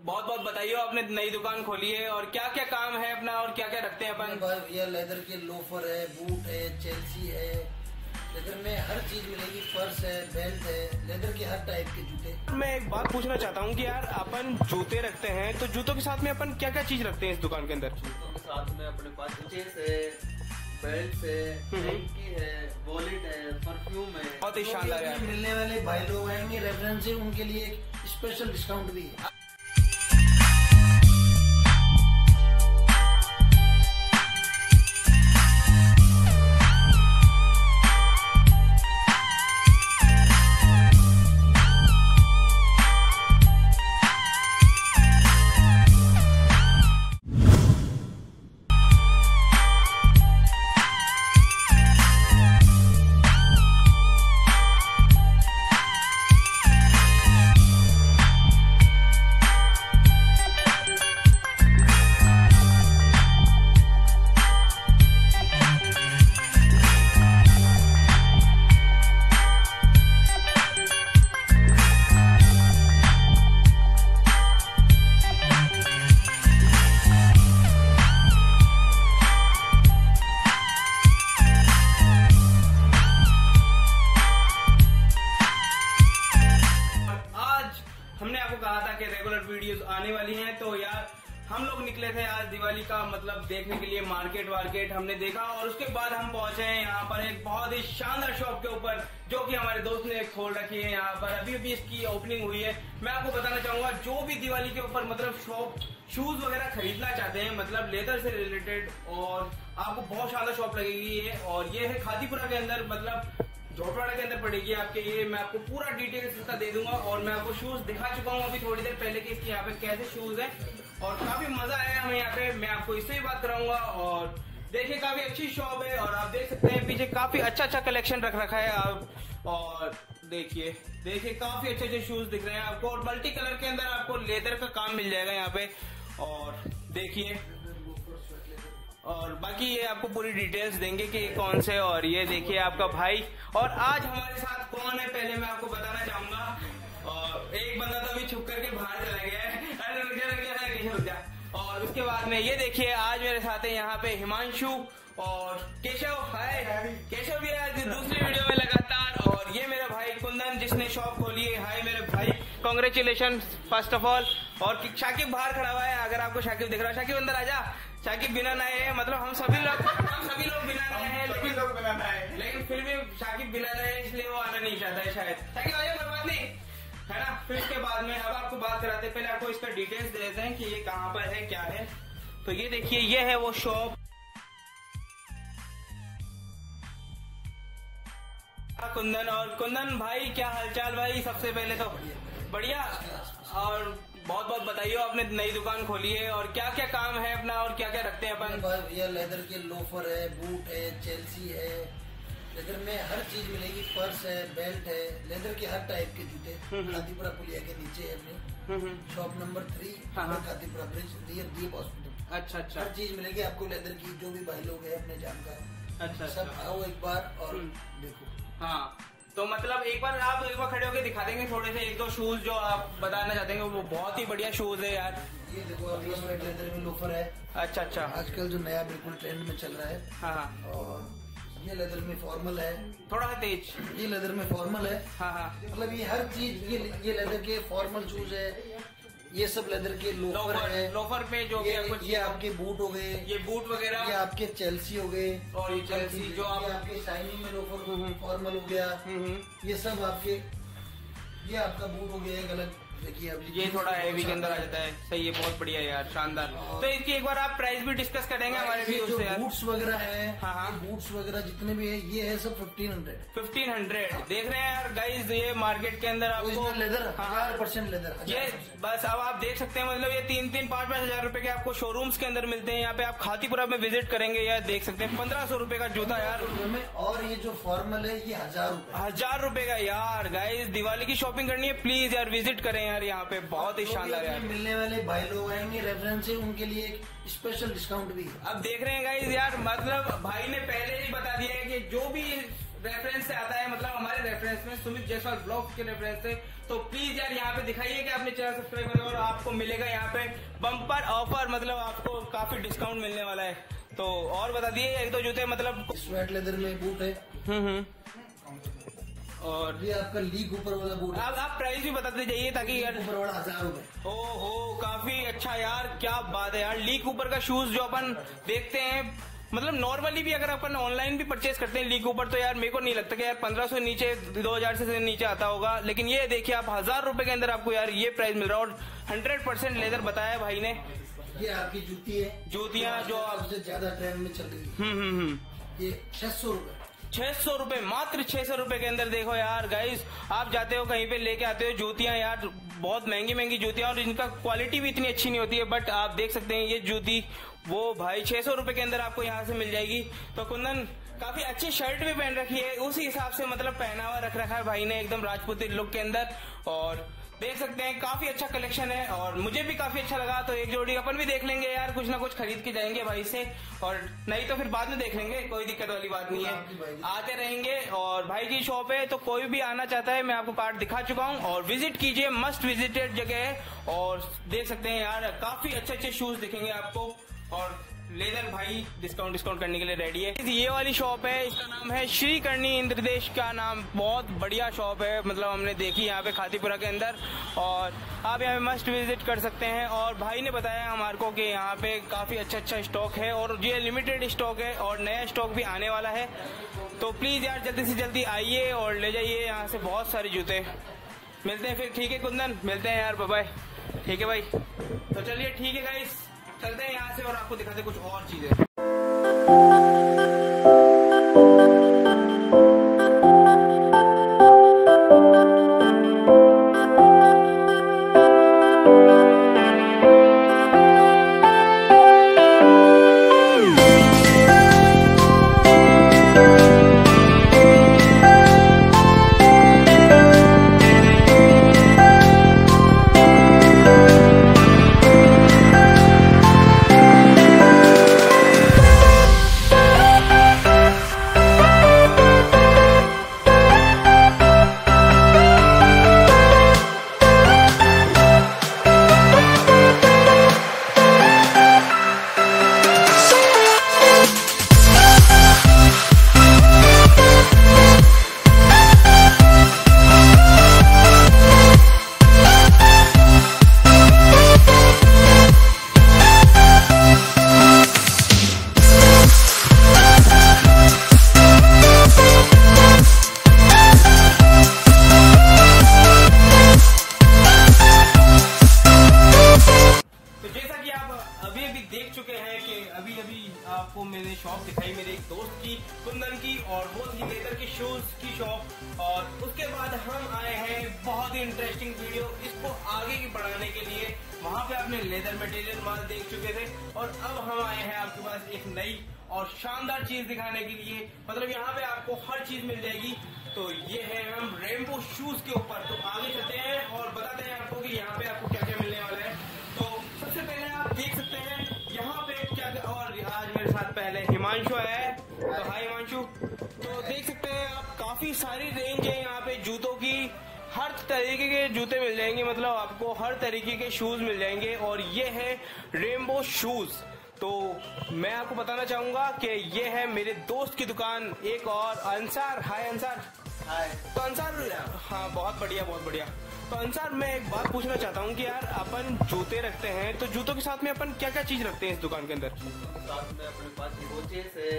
बहुत बहुत बताइए, आपने नई दुकान खोली है और क्या क्या काम है अपना और क्या क्या रखते हैं अपन? भैया लेदर के लोफर है, बूट है, चेल्सी है, लेदर में हर चीज मिलेगी। पर्स है, बेल्ट है, लेदर के हर टाइप के जूते। मैं एक बात पूछना चाहता हूँ कि यार अपन जूते रखते हैं तो जूतों के साथ में अपन क्या क्या चीज रखते हैं इस दुकान के अंदर? जूतों के साथ में अपने पास चेस है, बेल्ट है, हैंकी है, वॉलेट है, परफ्यूम है। बहुत ही शानदार है। मिलने वाले भाई लोग आएंगे रेफरेंस से, उनके लिए एक स्पेशल डिस्काउंट भी है। हमने आपको कहा था कि रेगुलर वीडियोस आने वाली हैं, तो यार हम लोग निकले थे आज दिवाली का मतलब देखने के लिए मार्केट हमने देखा और उसके बाद हम पहुंचे हैं यहाँ पर एक बहुत ही शानदार शॉप के ऊपर जो कि हमारे दोस्त ने खोल रखी है यहाँ पर। अभी इसकी ओपनिंग हुई है। मैं आपको बताना चाहूंगा जो भी दिवाली के ऊपर मतलब शूज वगैरह खरीदना चाहते हैं मतलब लेदर से रिलेटेड, और आपको बहुत शानदार शॉप लगेगी ये। और ये है खातीपुरा के अंदर, मतलब झोटवाड़ा के अंदर पड़ेगी आपके। ये मैं आपको पूरा डिटेल्स इसका दे दूंगा और मैं आपको शूज दिखा चुका हूँ अभी थोड़ी देर पहले कि इसके यहाँ पे कैसे शूज है और काफी मजा आया हमें यहाँ पे। मैं आपको इससे ही बात कराऊंगा और देखिए काफी अच्छी शॉप है और आप देख सकते हैं पीछे काफी अच्छा कलेक्शन रख रखा है आप। और देखिए काफी अच्छे शूज दिख रहे हैं आपको और मल्टी कलर के अंदर आपको लेदर का काम मिल जाएगा यहाँ पे। और देखिए और बाकी ये आपको पूरी डिटेल्स देंगे कि कौन से। और ये देखिए आपका भाई। और आज हमारे साथ कौन है पहले मैं आपको बताना चाहूंगा। और एक बंदा तो अभी छुप करके बाहर चला गया है, रुक जा। और उसके बाद में ये देखिए आज मेरे साथ है यहाँ पे हिमांशु और केशव। हाय केशव भी आज दूसरी वीडियो में लगातार। और ये मेरा भाई कुंदन जिसने शॉप खोली है। हाय मेरे भाई, कांग्रेचुलेशन फर्स्ट ऑफ ऑल। और शाकिब बाहर खड़ा हुआ है, अगर आपको शाकिब दिख रहा है शाकिब अंदर आजा। शाकिब बिना नए है, मतलब हम सभी लोग बिना नए हैं, लेकिन फिर भी शाकिब बिना नए है इसलिए वो आना नहीं चाहता है शायद। शाकिब आइए, कोई बात नहीं है ना। फिर इसके बाद में अब आपको बात कराते हैं, पहले आपको इसका डिटेल्स दे देते हैं कि ये कहाँ पर है क्या है। तो ये देखिए ये है वो शॉप कुंदन। और कुंदन भाई क्या हालचाल भाई? सबसे पहले तो बढ़िया। और बहुत बहुत बताइए, आपने नई दुकान खोली है और क्या क्या काम है अपना और क्या क्या रखते हैं अपन? भैया लेदर के लोफर है, बूट है, चेल्सी है, लेदर में हर चीज मिलेगी। पर्स है, बेल्ट है, लेदर के हर टाइप के जूते। खातीपुरा पुलिया के नीचे है अपने shop number 3, Khatipura bridge, near Deep hospital. अच्छा। हर चीज मिलेगी आपको लेदर की, जो भी भाई लोग है अपने जानकार। अच्छा सब आओ एक बार और देखो। हाँ, तो मतलब एक बार खड़े होकर दिखा देंगे थोड़े से एक दो शूज जो आप बताना चाहते हैं। वो बहुत ही बढ़िया शूज है यार। ये देखो अभी लेदर में लोफर है। अच्छा। आजकल जो नया बिल्कुल ट्रेंड में चल रहा है। हाँ। और ये लेदर में फॉर्मल है, थोड़ा सा तेज। ये लेदर में फॉर्मल है। हाँ। मतलब ये हर चीज, ये लेदर के फॉर्मल शूज है। ये सब लेदर के लोफर है। लोफर पे जो ये आपके बूट हो गए, ये बूट वगैरह, ये आपके चेल्सी हो गए। और ये चेल्सी जो आपके शाइनिंग में लोफर फॉर्मल हो गया। ये सब आपके, ये आपका बूट हो गया गलत। देखिए अब ये थोड़ा हैवी के अंदर आ जाता है। सही है, बहुत बढ़िया यार, शानदार। तो इसकी एक बार आप प्राइस भी डिस्कस करेंगे हमारे व्यूअर्स से यार। बूट्स वगैरह है। हाँ। बूट्स वगैरह जितने भी है ये है सब 1500 देख रहे हैं यार गाइस। ये मार्केट के अंदर आपको लेदर 1000% लेदर। ये बस अब आप देख सकते हैं, मतलब ये 3-5 हजार रुपए के आपको शोरूम्स के अंदर मिलते हैं। यहाँ पे आप खातीपुरा में विजिट करेंगे यार, देख सकते हैं 1500 रुपए का जूता यार। और ये जो फॉर्मल है ये 1000 रुपए का यार। गाइस दिवाली की शॉपिंग करनी है, प्लीज यार विजिट करें यार यहाँ पे, बहुत ही शानदार है। मिलने वाले भाई लोग आएंगे रेफरेंस से, उनके लिए एक स्पेशल डिस्काउंट भी है। अब देख रहे हैं गाइस यार, मतलब भाई ने पहले ही बता दिया है कि जो भी रेफरेंस से आता है, मतलब हमारे रेफरेंस में सुमित जायसवाल ब्लॉग्स के रेफरेंस से। तो प्लीज यार यहाँ पे दिखाइए कि आपने चैनल सब्सक्राइब करा और आपको मिलेगा यहाँ पे बम्पर ऑफर, मतलब आपको काफी डिस्काउंट मिलने वाला है। तो और बता दिए एक दो जूते, मतलब स्वेट लेदर में बूट है। और ये आपका लीक ऊपर वाला बूट है। अब आप प्राइस भी बताते जाइए ताकि यार ऊपर वाला 1000 रुपए। ओहो काफी अच्छा यार, क्या बात है यार। लीक ऊपर का शूज जो अपन देखते हैं, मतलब नॉर्मली भी अगर अपन ऑनलाइन भी परचेज करते हैं लीक ऊपर, तो यार मेरे को नहीं लगता कि यार 1500 नीचे 2000 से नीचे आता होगा। लेकिन ये देखिए आप 1000 रुपए के अंदर आपको यार ये प्राइस मिल रहा है और 100% लेदर बताया भाई ने। ये आपकी जूती है, जूतियां जो सबसे ज्यादा ट्रेंड में चल रही है। ये 600 रुपए, 600 रुपए, मात्र 600 रुपए के अंदर। देखो यार गाइस, आप जाते हो कहीं पे लेके आते हो जूतियां यार, बहुत महंगी महंगी जूतियां और इनका क्वालिटी भी इतनी अच्छी नहीं होती है, बट आप देख सकते हैं ये जूती वो भाई 600 रुपए के अंदर आपको यहाँ से मिल जाएगी। तो कुंदन काफी अच्छी शर्ट भी पहन रखी है, उसी हिसाब से मतलब पहनावा रख रखा है भाई ने एकदम राजपूती लुक के अंदर। और देख सकते हैं काफी अच्छा कलेक्शन है और मुझे भी काफी अच्छा लगा। तो एक जोड़ी अपन भी देख लेंगे यार, कुछ ना कुछ खरीद के जाएंगे भाई से, और नहीं तो फिर बाद में देख लेंगे, कोई दिक्कत वाली बात नहीं है, आते रहेंगे। और भाई की शॉप है, तो कोई भी आना चाहता है, मैं आपको कार्ड दिखा चुका हूँ, और विजिट कीजिए, मस्ट विजिटेड जगह है। और देख सकते हैं यार काफी अच्छे अच्छे शूज दिखेंगे आपको, और लेदर भाई डिस्काउंट करने के लिए रेडी है। ये वाली शॉप है, इसका नाम है श्री करणी इंद्रदेश का नाम, बहुत बढ़िया शॉप है, मतलब हमने देखी यहाँ पे खातीपुरा के अंदर, और आप यहाँ पे मस्ट विजिट कर सकते हैं। और भाई ने बताया हमारे को कि यहाँ पे काफी अच्छा स्टॉक है, और ये लिमिटेड स्टॉक है और नया स्टॉक भी आने वाला है। तो प्लीज यार जल्दी से जल्दी आइए और ले जाइए यहाँ से बहुत सारे जूते। मिलते हैं फिर, ठीक है कुंदन, मिलते हैं यार, बाय बाय। ठीक है भाई, तो चलिए ठीक है गाइस, चलते हैं यहाँ से और आपको दिखाते कुछ और चीजें। आपको मैंने शॉप दिखाई मेरे एक दोस्त की, कुंदन की, और वो थी लेदर की शूज की शॉप। और उसके बाद हम आए हैं बहुत ही इंटरेस्टिंग वीडियो इसको आगे की बढ़ाने के लिए। वहाँ पे आपने लेदर मटेरियल माल देख चुके थे और अब हम आए हैं आपके पास एक नई और शानदार चीज दिखाने के लिए। मतलब यहाँ पे आपको हर चीज मिल जाएगी। तो ये है हम रेनबो शूज के ऊपर। तो आगे चलते हैं और बताते हैं आपको कि यहाँ पे आपको क्या क्या मिलने वाला है। तो सबसे पहले आप देख सकते हैं यहाँ पे क्या, और आज मेरे साथ पहले हिमांशु है। तो हाय हिमांशु। तो देख सकते हैं आप काफी सारी रेंज है यहाँ पे जूतों की, हर तरीके के जूते मिल जाएंगे, मतलब आपको हर तरीके के शूज मिल जाएंगे। और ये है रेनबो शूज। तो मैं आपको बताना चाहूंगा कि ये है मेरे दोस्त की दुकान एक और, अंसार। हाय अंसार। हाय। तो अंसार, हाँ बहुत बढ़िया बहुत बढ़िया। तो अंसार मैं एक बात पूछना चाहता हूँ कि यार अपन जूते रखते हैं तो जूतों के साथ में अपन क्या क्या चीज रखते हैं इस दुकान के अंदर? साथ में अपने पास वॉचेस है,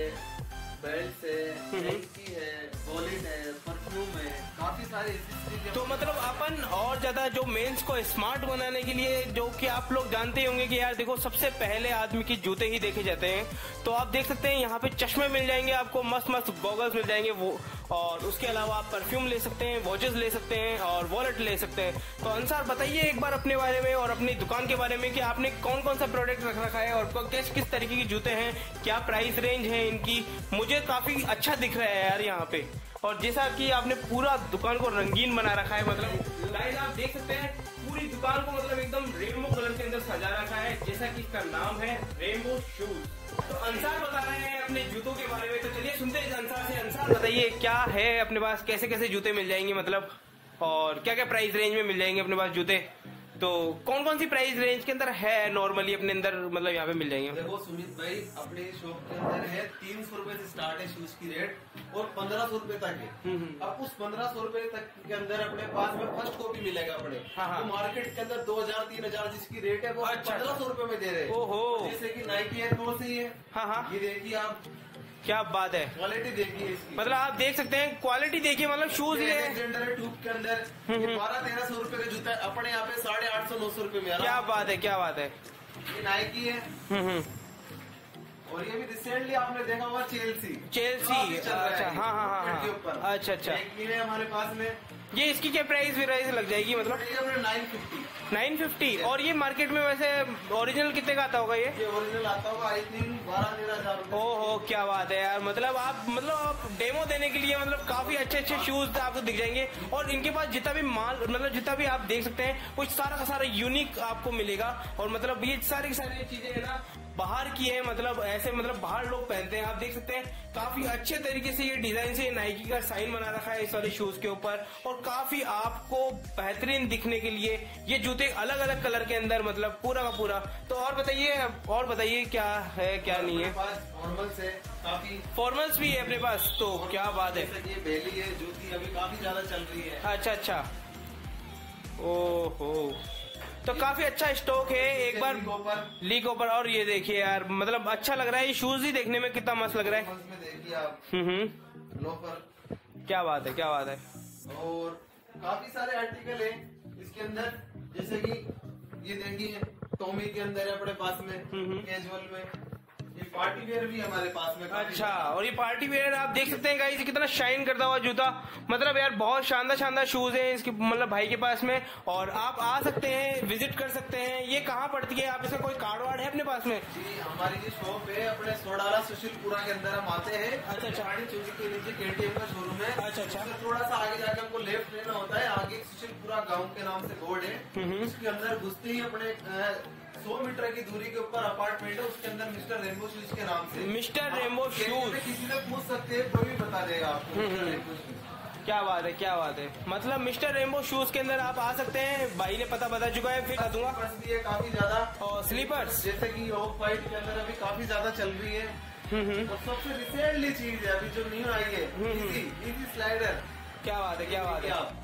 बेल्ट है, हैंकी है, वॉलेट है, परफ्यूम है, काफी सारे एक्सेसरीज। तो मतलब अपन और ज्यादा जो मेंस को स्मार्ट बनाने के लिए, जो कि आप लोग जानते होंगे कि यार देखो सबसे पहले आदमी की जूते ही देखे जाते हैं। तो आप देख सकते हैं यहाँ पे चश्मे मिल जाएंगे आपको, मस्त मस्त गॉगल्स मिल जाएंगे वो, और उसके अलावा आप परफ्यूम ले सकते हैं, वॉचेस ले सकते हैं और वॉलेट ले सकते हैं। तो अंसार बताइए एक बार अपने बारे में और अपनी दुकान के बारे में कि आपने कौन कौन सा प्रोडक्ट रख रखा है और किस तरीके की जूते हैं, क्या प्राइस रेंज है इनकी। मुझे काफी अच्छा दिख रहा है यार यहाँ पे, और जैसा कि आपने पूरा दुकान को रंगीन बना रखा है, मतलब गाइस आप देख सकते हैं पूरी दुकान को मतलब एकदम रेनबो कलर के अंदर सजा रखा है, जैसा कि इसका नाम है रेनबो शूज। तो अंसार बता रहे हैं अपने जूतों के बारे में, तो चलिए सुनते हैं अंसार से। अंसार बताइए क्या है अपने पास, कैसे कैसे जूते मिल जाएंगे मतलब, और क्या क्या प्राइस रेंज में मिल जाएंगे अपने पास जूते, तो कौन कौन सी प्राइस रेंज के अंदर है नॉर्मली अपने अंदर मतलब यहाँ पे मिल जाएंगे? देखो सुमित भाई, अपने शॉप के अंदर है 300 रुपए से स्टार्ट है शूज की रेट और 1500 रुपए तक है। अब उस 1500 रुपए तक के अंदर अपने पास में फर्स्ट कॉपी मिलेगा अपने। तो मार्केट के अंदर 2000-3000 जिसकी रेट है वो 1500 रुपए में दे रहे हैं। ओहो, जैसे कि नाइकी एयर फोर्स ही है। हाँ, ये देखिए आप, क्या बात है, क्वालिटी देखिए इसकी, मतलब आप देख सकते हैं क्वालिटी देखिए, मतलब शूज ये ट्यूब के अंदर 1200-1300 रुपए का जूता अपने यहाँ पे 850-900 रुपए में। क्या बात है, क्या बात है। ये नाइकी है और ये भी रिसेंटली आपने देखा होगा चेल्सी। अच्छा, हाँ, के ऊपर अच्छा है हमारे पास में। ये इसकी क्या प्राइस लग जाएगी मतलब? 950। और ये मार्केट में वैसे ओरिजिनल कितने का आता होगा? ये ओरिजिनल आता होगा आई थिंक 12-13 ओहो, क्या बात है यार, मतलब आप डेमो देने के लिए मतलब काफी अच्छे शूज आपको दिख जाएंगे। और इनके पास जितना भी माल मतलब जितना भी आप देख सकते हैं कुछ सारा का सारा यूनिक आपको मिलेगा। और मतलब ये सारी की सारी चीजें है ना बाहर की है, मतलब ऐसे मतलब बाहर लोग पहनते हैं। आप देख सकते हैं काफी अच्छे तरीके से ये डिजाइन से नाइकी का साइन बना रखा है इस वाले शूज के ऊपर। और काफी आपको बेहतरीन दिखने के लिए ये जूते अलग अलग कलर के अंदर मतलब पूरा का पूरा। तो और बताइए क्या है क्या नहीं है? फॉर्मल्स है, काफी फॉर्मल्स भी है अपने पास, तो क्या बात है। ये बेली है जूती अभी काफी ज्यादा चल रही है। अच्छा, ओहो, तो काफी अच्छा स्टॉक है। एक बार लीक ऊपर, और ये देखिए यार मतलब अच्छा लग रहा है, ये शूज ही देखने में कितना मस्त लग रहा है। देखिए आप लोफर, क्या बात है। और काफी सारे आर्टिकल है इसके अंदर, जैसे कि ये देखिए टॉमी के अंदर है अपने पास में कैजुअल में। ये पार्टी वेयर भी हमारे पास में। अच्छा, और ये पार्टी वेयर आप देख सकते हैं गाइस कितना शाइन करता हुआ जूता, मतलब यार बहुत शानदार शूज हैं इसके मतलब भाई के पास में। और आप आ सकते हैं, विजिट कर सकते हैं। ये कहाँ पड़ती है, आप इसका कोई कार्ड वार्ड है अपने पास में? जी, हमारी जो शॉप है अपने सोडाला सुशीलपुरा के अंदर हम आते हैं। अच्छा, चौकी के नीचे KTM का शोरूम है। अच्छा, थोड़ा सा आगे जाकर हमको लेफ्ट लेना होता है। आगे सुशीलपुरा गाँव के नाम से बोर्ड है, उसके अंदर घुसते ही अपने 100 मीटर की दूरी के ऊपर अपार्टमेंट है, उसके अंदर मिस्टर रेनबो शूज के नाम से। मिस्टर रेनबो शूज, किसी से पूछ सकते हैं, कोई भी बता देगा आपको। क्या बात है, मतलब मिस्टर रेनबो शूज के अंदर आप आ सकते हैं। भाई ने पता बता चुका है, फिर बता दूंगा। भी है काफी ज्यादा, और स्लीपर्स जैसे कि ऑफ वाइट के अंदर अभी काफी ज्यादा चल रही है। और सबसे रिसेंटली चीज है अभी जो न्यू आई है, इजी स्लाइडर। क्या बात है।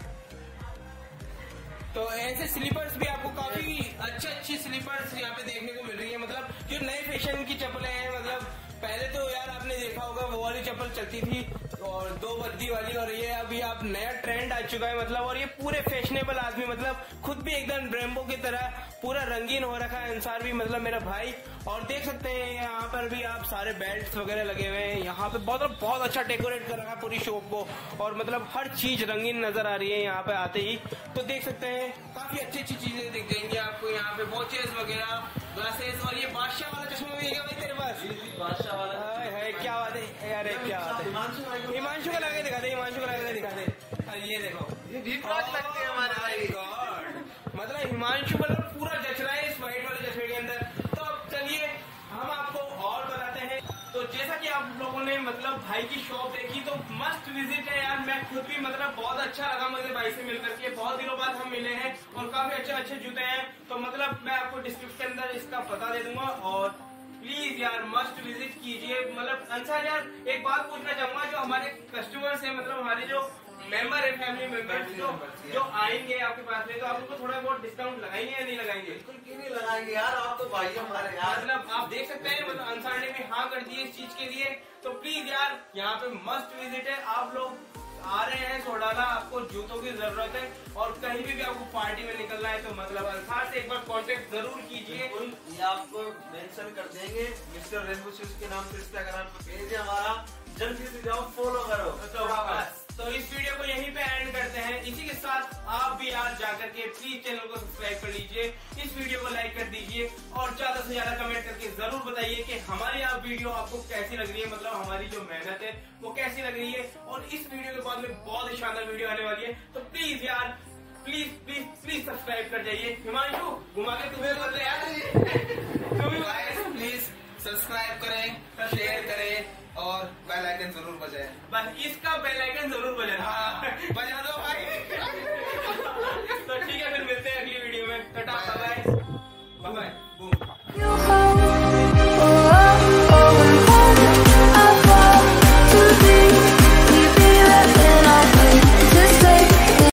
तो ऐसे स्लीपर्स भी आपको काफी अच्छी स्लीपर्स यहाँ पे देखने को मिल रही है, मतलब जो नए फैशन की चप्पलें हैं। मतलब पहले तो यार आपने देखा होगा वो वाली चप्पल चलती थी और 2 बद्दी वाली, और ये अभी आप नया ट्रेंड आ चुका है मतलब। और ये पूरे फैशनेबल आदमी मतलब खुद भी एकदम रेम्बो की तरह पूरा रंगीन हो रखा है अंसार भी, मतलब मेरा भाई। और देख सकते हैं यहाँ पर भी आप सारे बेल्ट वगैरह लगे हुए हैं। यहाँ पे बहुत अच्छा डेकोरेट कर रखा है पूरी शॉप को, और मतलब हर चीज रंगीन नजर आ रही है यहाँ पे आते ही। तो देख सकते हैं काफी अच्छी चीजें दिख जाएंगी आपको यहाँ पे, वॉचेस वगैरह, ग्लासेस। और ये बादशाह वाला चश्मा भी है भाई तेरे पास? बादशाह वाला है, क्या बात है यार, क्या बात है। हिमांशु को लगा दिखा दे, ये देखो, ये लगते हैं हमारे भाई। मतलब हिमांशु मतलब पूरा जच रहा है इस व्हाइट वाले चश्मे के अंदर। तो अब चलिए हम आपको और बताते हैं। तो जैसा कि आप लोगों ने मतलब भाई की शॉप देखी, तो मस्ट विजिट है यार। मैं खुद भी मतलब बहुत अच्छा लगा मुझे भाई से मिलकर के, बहुत दिनों बाद हम मिले हैं और काफी अच्छे जूते हैं। तो मतलब मैं आपको डिस्क्रिप्शन के अंदर इसका पता दे दूंगा, और प्लीज यार मस्ट विजिट कीजिए। मतलब अंसार यार एक बात पूछना चाहूंगा, जो हमारे कस्टमर्स हैं मतलब हमारे जो मेंबर है, फैमिली मेंबर जो आएंगे आपके पास में, तो आप उनको थोड़ा बहुत डिस्काउंट लगाएंगे या नहीं लगाएंगे? बिल्कुल क्यों नहीं लगाएंगे यार, आप तो भाई हमारे यार। मतलब आप देख सकते हैं मतलब अंसार ने भी हाँ कर दी इस चीज के लिए। तो प्लीज यार यहाँ पे मस्ट विजिट है। आप लोग आ रहे हैं सोडाला, आपको जूतों की जरूरत है, और कहीं भी आपको पार्टी में निकलना है तो मतलब अंसार से एक बार कांटेक्ट जरूर कीजिए। ये आपको मेंशन कर देंगे, मिस्टर रेनबो शूज के नाम से इंस्टाग्राम पे पेज है हमारा, जल्दी से जाओ फॉलो करो। तो इस वीडियो को यहीं पे एंड करते हैं। इसी के साथ आप भी यार जाकर के प्लीज चैनल को सब्सक्राइब कर लीजिए, इस वीडियो को लाइक कर दीजिए, और ज्यादा से ज्यादा कमेंट करके जरूर बताइए कि हमारी आप वीडियो आपको कैसी लग रही है, मतलब हमारी जो मेहनत है वो कैसी लग रही है। और इस वीडियो के बाद में बहुत ही शानदार वीडियो आने वाली है, तो प्लीज यार प्लीज सब्सक्राइब कर जाइए। हिमांशु घुमा के तुम्हें बदले यार।